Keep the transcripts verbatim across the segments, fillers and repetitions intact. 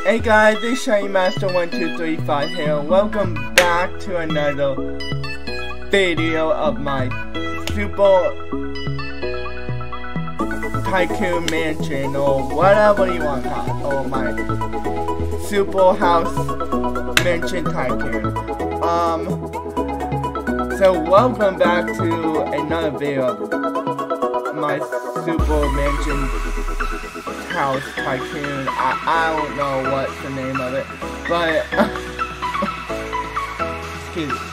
Hey guys, it's Shiny Master one two three five here. Welcome back to another video of my Super Tycoon Mansion, or whatever you want to call it, or my Super House Mansion Tycoon. Um, so welcome back to another video of my Super Mansion House Tycoon. I, I don't know what's the name of it, but uh, excuse me.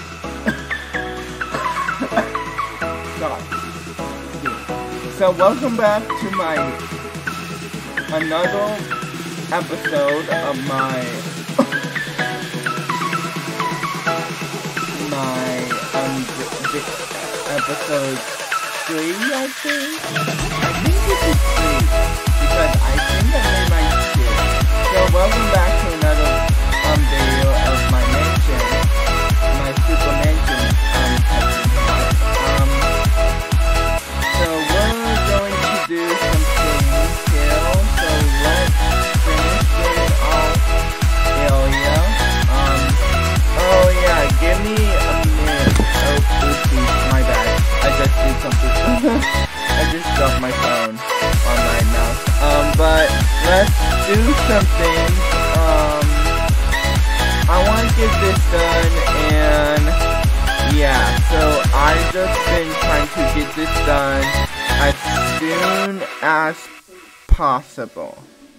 Sorry. So welcome back to my another episode of my my um episode three, I think. I think this is three. Because I think that they might do. So welcome back to another um video of my mansion, my super mansion um um. So we're going to do some things here. So let's finish getting off area. Um. Oh yeah, give me a minute. Oh, oopsie, my bad. I just did something. I just dropped my phone on my mouse. Um, but let's do something. Um, I want to get this done, and yeah, so I've just been trying to get this done as soon as possible.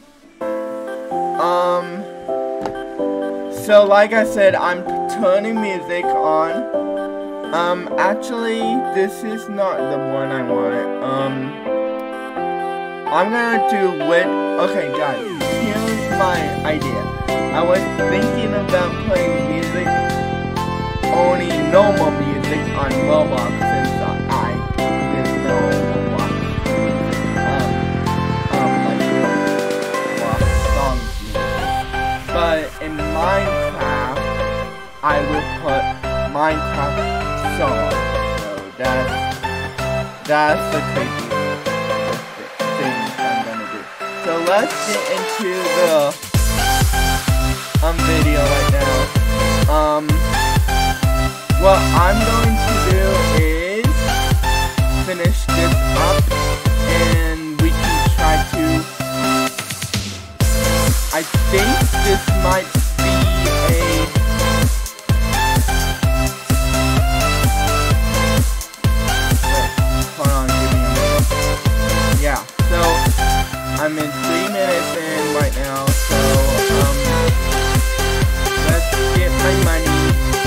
Um, so like I said, I'm turning music on. Um, actually, this is not the one I want. Um, I'm gonna do with, okay guys, here's my idea. I was thinking about playing music, only normal music on ROBLOX, since uh, I didn't know ROBLOX. Um, um, like ROBLOX songs music. But in Minecraft, I will put Minecraft song. So that's, that's the crazy thing I'm gonna do. So let's get into the um video right now. Um, what I'm going to do is finish this up, and we can try to. I think this might be a. Yeah, so I'm in three minutes in right now, so um, let's get my money.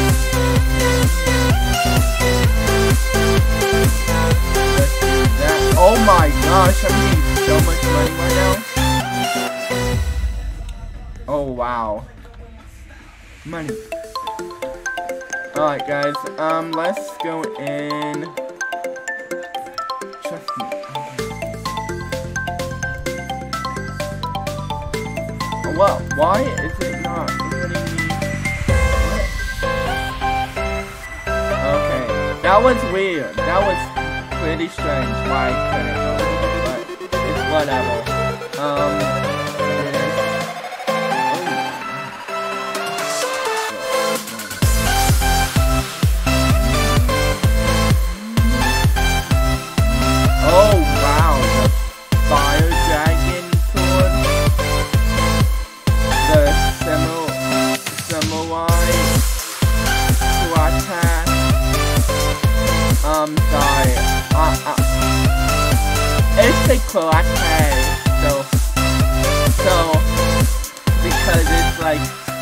Let's do that. Oh my gosh, I'm getting so much money right now. Oh wow, money. Alright guys, um, let's go in. Trust me. Well, why is it not letting me? Okay, that was weird. That was pretty strange. Why I couldn't go, but it's whatever. Um, oh wow, the fire dragon sword. The samurai attack. Um, sorry. Uh, uh, it's a karate. So, so because it's like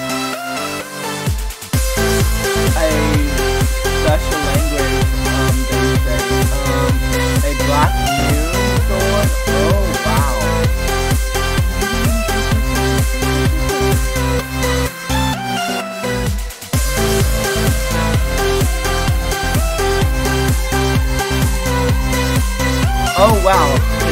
a special language. Um, they say um a black moon sword. Oh wow. Oh wow.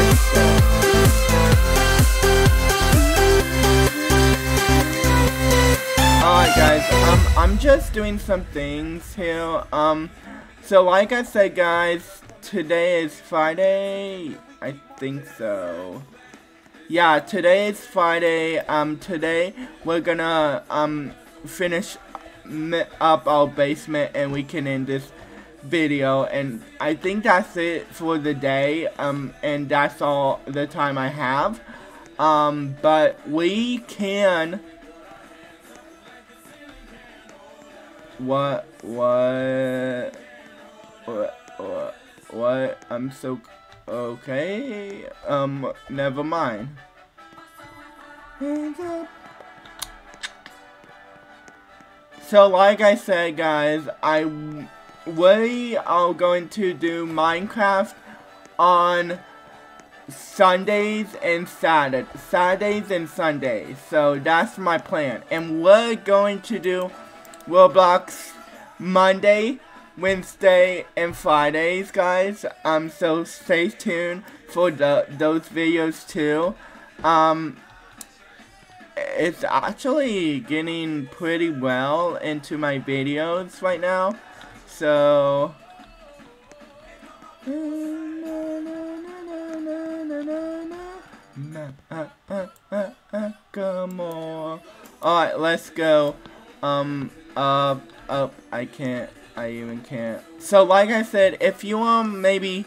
Alright guys, um, I'm just doing some things here. Um, so like I said guys, today is Friday. I think so. yeah, today is Friday. Um, today we're gonna um finish up our basement and we can end this video. And I think that's it for the day. Um, and that's all the time I have. Um, but we can. What? What? What? What? What? I'm so. Okay, um, never mind. So, like I said, guys, I we are going to do Minecraft on Sundays and Saturdays, Saturdays and Sundays. So that's my plan, and we're going to do Roblox Monday, Wednesday, and Fridays, guys. Um, so stay tuned for the those videos too. Um, it's actually getting pretty well into my videos right now, so. Come on. Alright, let's go. Um, up, up, I can't. I even can't. So, like I said, if you um maybe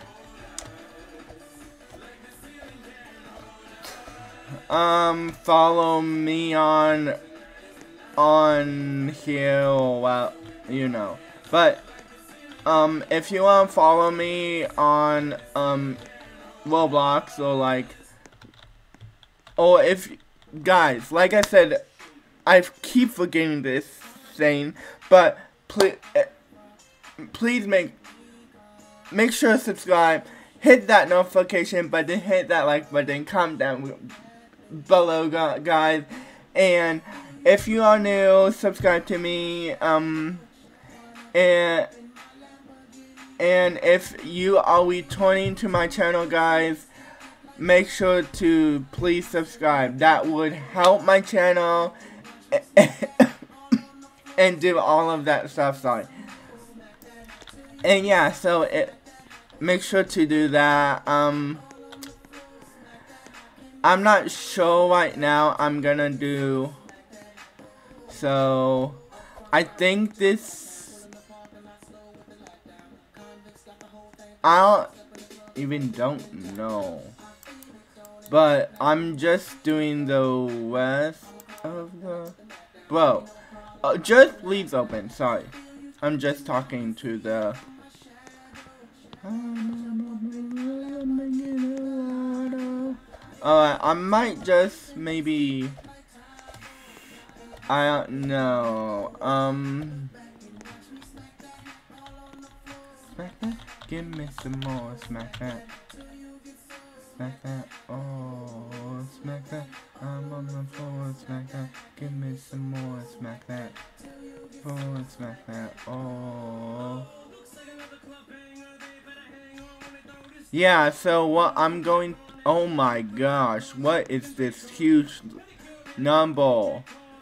um follow me on on here, well, you know. But um if you want to follow me on um Roblox, or like, or if guys, like I said, I keep forgetting this thing, but please, please make make sure to subscribe, hit that notification button, hit that like button, comment down below, guys. And if you are new, subscribe to me. Um, and and if you are returning to my channel, guys, make sure to please subscribe. That would help my channel. And do all of that stuff, sorry. And yeah, so it make sure to do that. Um I'm not sure right now I'm gonna do, so I think this, I don't even don't know, but I'm just doing the rest of the, bro. Uh, just leaves open, sorry. I'm just talking to the... Alright, I might just maybe... I don't know. Um... Smack that. Give me some more. Smack that. Smack that. Oh, smack that. I'm on the floor. Smack that. Give me some more. Smack that. Oh, smack that. Oh. Yeah, so what I'm going. Oh my gosh. What is this huge number?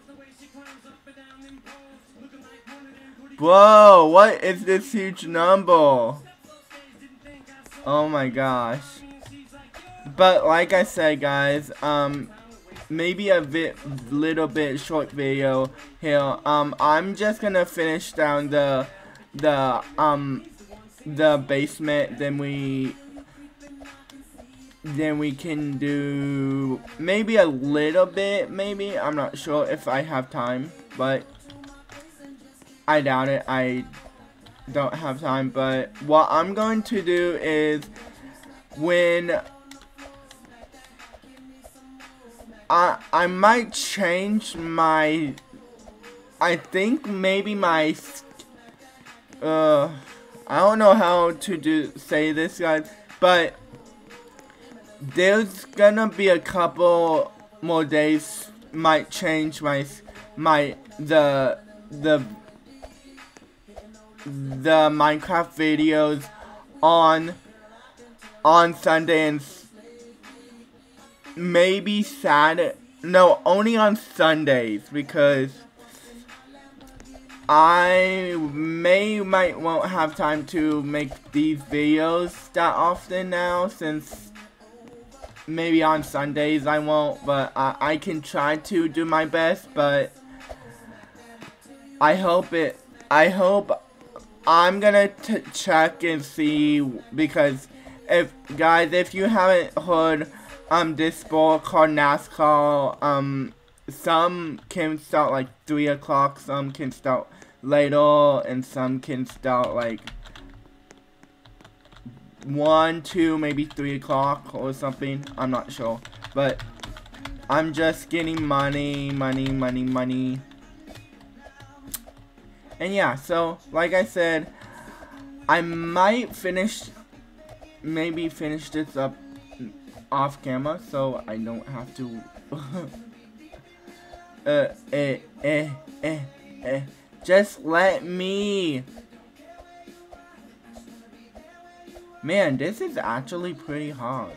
Bro, what is this huge number? Oh my gosh. But like I said, guys, um, maybe a bit, little bit short video here. Um, I'm just gonna finish down the, the, um, the basement. Then we, then we can do maybe a little bit. Maybe, I'm not sure if I have time, but I doubt it. I don't have time. But what I'm going to do is when. I, I might change my, I think maybe my, uh, I don't know how to do, say this, guys, but there's gonna be a couple more days, might change my, my, the, the, the Minecraft videos on, on Sunday and maybe Saturday, no, only on Sundays, because I may, might, won't have time to make these videos that often now, since maybe on Sundays I won't, but I, I can try to do my best, but I hope it, I hope I'm gonna t check and see, because if, guys, if you haven't heard, um, this sport called NASCAR, um, some can start like three o'clock, some can start later, and some can start like one, two, maybe three o'clock or something. I'm not sure, but I'm just getting money, money, money, money. And yeah, so like I said, I might finish, maybe finish this up off camera, so I don't have to. uh, eh, eh, eh, eh. Just let me. Man, this is actually pretty hard.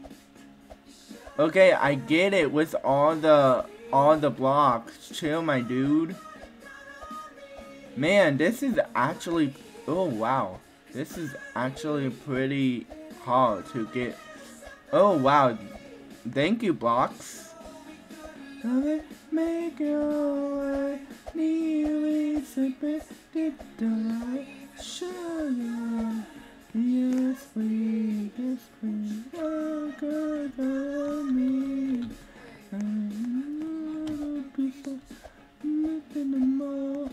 Okay, I get it with all the all the blocks. Chill, my dude. Man, this is actually, oh wow, this is actually pretty hard to get. Oh wow, thank you, blocks. Make your yes, please, yes, please, oh, God, oh, me. I'm be so nothing more.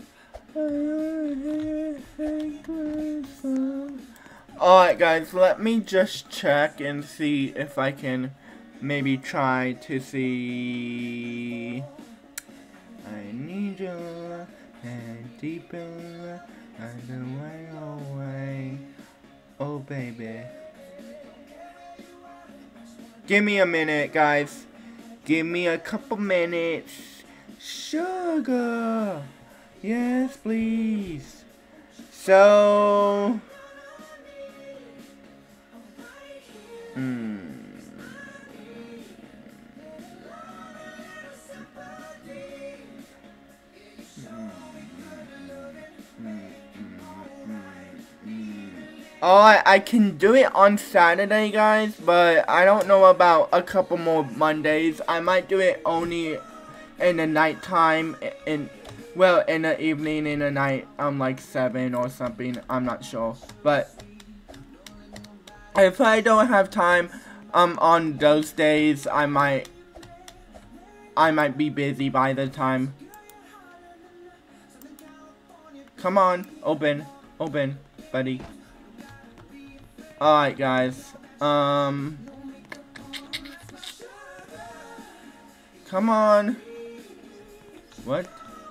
Alright guys, let me just check and see if I can maybe try to see. I need your love and deeper and away, away. Oh baby. Give me a minute, guys. Give me a couple minutes. Sugar. Yes, please. So, hmm. Oh, I, I can do it on Saturday, guys, but I don't know about a couple more Mondays. I might do it only in the nighttime, in, well, in the evening, in the night, um, like seven or something. I'm not sure, but if I don't have time, um, on those days, I might, I might be busy by the time. Come on, open, open, buddy. Alright, guys. Um. Come on. What?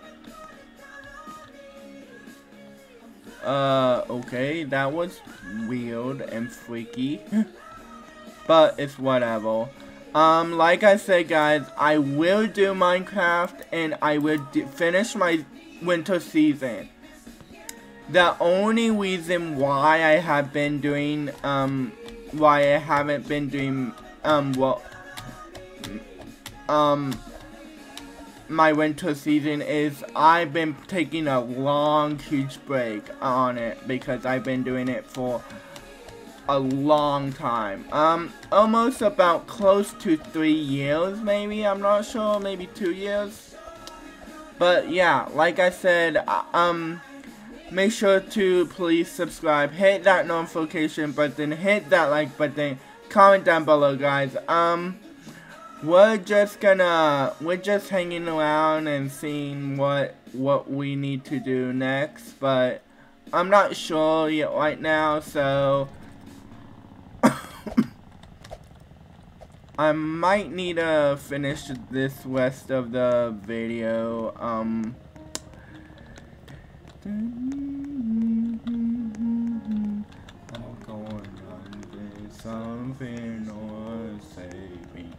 Uh, okay. That was weird and freaky. But it's whatever. Um, like I said, guys, I will do Minecraft and I will d finish my winter season. The only reason why I have been doing, um, why I haven't been doing, um, what, um, my winter season is I've been taking a long, huge break on it because I've been doing it for a long time. Um, almost about close to three years, maybe, I'm not sure, maybe two years. But yeah, like I said, um, make sure to please subscribe, hit that notification button, hit that like button, comment down below, guys. Um, we're just gonna, we're just hanging around and seeing what, what we need to do next, but I'm not sure yet right now, so I might need to finish this rest of the video, um, I'm going to do something or save me.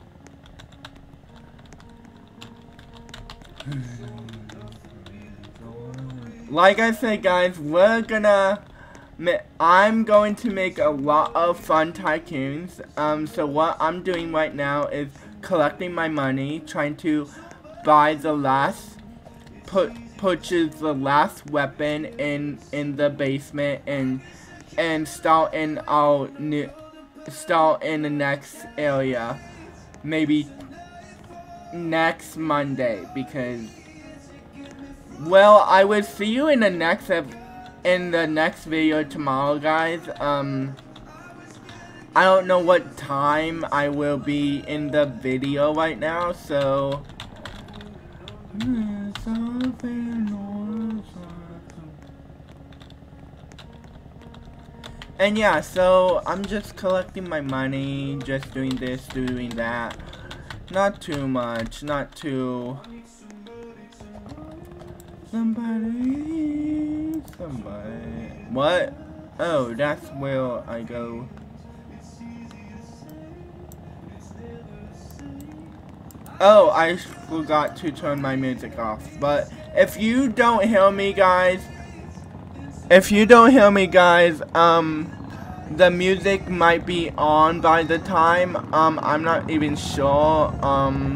Like I said, guys, we're gonna, I'm going to make a lot of fun tycoons. Um, so what I'm doing right now is collecting my money, trying to buy the last, put. purchase the last weapon in in the basement and and start in our new start in the next area, maybe next Monday, because, well, I will see you in the next in the next video tomorrow, guys. Um, I don't know what time I will be in the video right now, so. And yeah, so I'm just collecting my money, just doing this, doing that. Not too much, not too. Somebody, somebody. What? Oh, that's where I go. Oh, I forgot to turn my music off. But if you don't hear me, guys, if you don't hear me, guys, um, the music might be on by the time. Um, I'm not even sure. Um,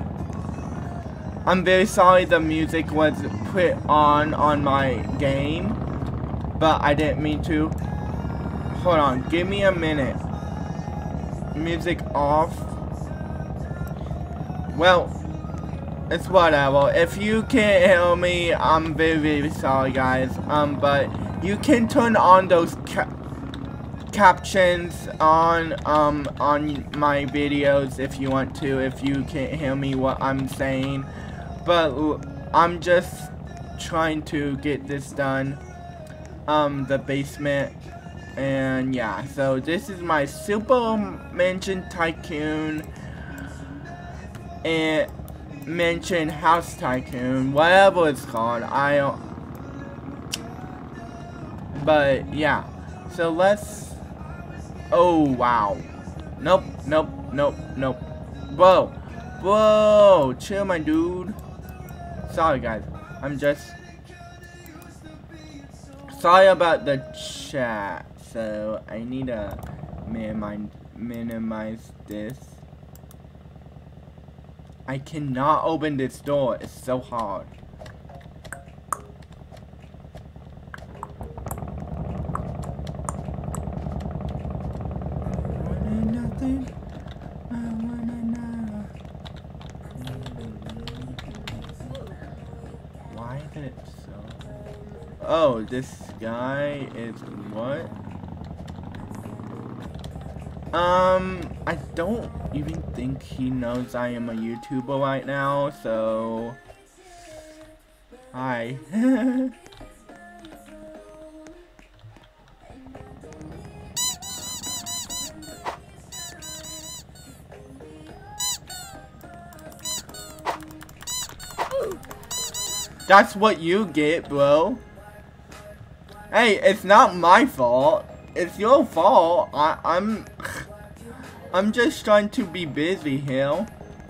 I'm very sorry the music was put on on my game, but I didn't mean to. Hold on, give me a minute. Music off. Well, it's whatever. If you can't hear me, I'm very, very sorry, guys. Um, but you can turn on those ca captions on um on my videos if you want to. If you can't hear me what I'm saying, but I'm just trying to get this done. Um, the basement, and yeah. So this is my Super Mansion Tycoon. And mention House Tycoon, whatever it's called. I don't. But yeah, so let's. Oh wow! Nope, nope, nope, nope. Whoa, whoa! Chill, my dude. Sorry, guys. I'm just sorry about the chat. So I need to minimize minimize this. I cannot open this door. It's so hard. Why did it so? Oh, this guy is what? Um, I don't even think he knows I am a YouTuber right now, so hi. That's what you get, bro. Hey, it's not my fault. It's your fault. I, I'm, I'm just trying to be busy here.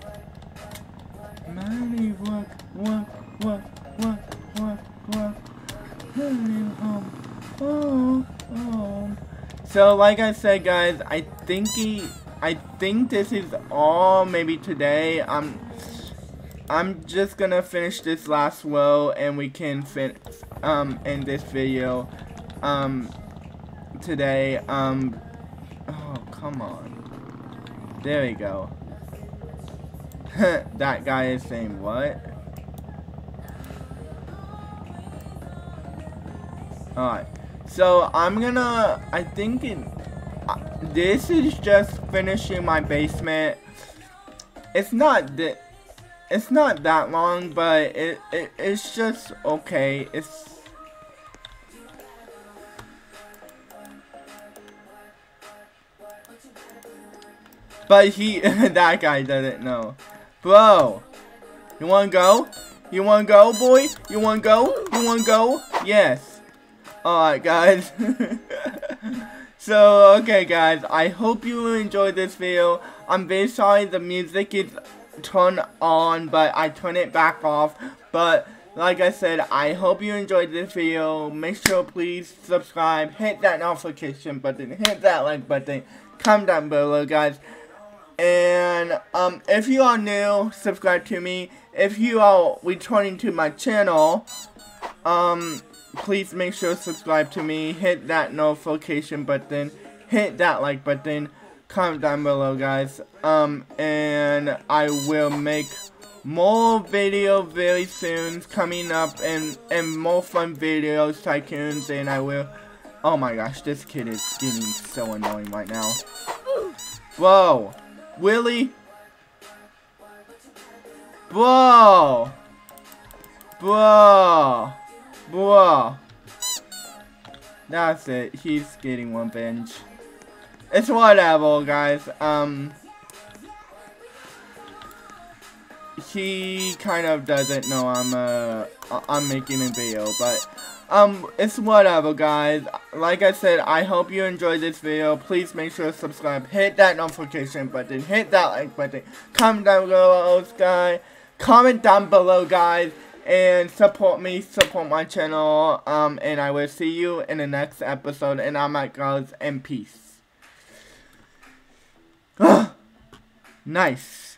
Money, work, work, work, work, work, work. Money, home, oh, oh. So, like I said, guys, I think he, I think this is all. Maybe today. I'm, I'm just gonna finish this last row, and we can fin, um, end this video, um. today. Um oh, come on, there we go. That guy is saying what? Alright, so I'm gonna, I think it, uh, this is just finishing my basement. It's not that it's not that long, but it, it it's just okay. It's But he, that guy doesn't know. Bro, you wanna go? You wanna go, boy? You wanna go? You wanna go? Yes. Alright, guys. So, okay, guys. I hope you enjoyed this video. I'm very sorry the music is turned on, but I turned it back off. But, like I said, I hope you enjoyed this video. Make sure, please, subscribe. Hit that notification button. Hit that like button. Comment down below, guys. And um, if you are new, subscribe to me. If you are returning to my channel, um, please make sure to subscribe to me. Hit that notification button. Hit that like button. comment down below, guys. Um, and I will make more video very soon coming up, and and more fun videos, tycoons, and I will. Oh my gosh, this kid is getting so annoying right now. Whoa, Willie, bro, bro, bro. That's it. He's getting one binge. It's whatever, guys. Um. He kind of doesn't know I'm uh I'm making a video, but um it's whatever, guys. Like I said, I hope you enjoyed this video. Please make sure to subscribe, hit that notification button, hit that like button, comment down below, guys. Comment down below, guys, and support me, support my channel. Um, and I will see you in the next episode. And I'm out, guys, and peace. Nice.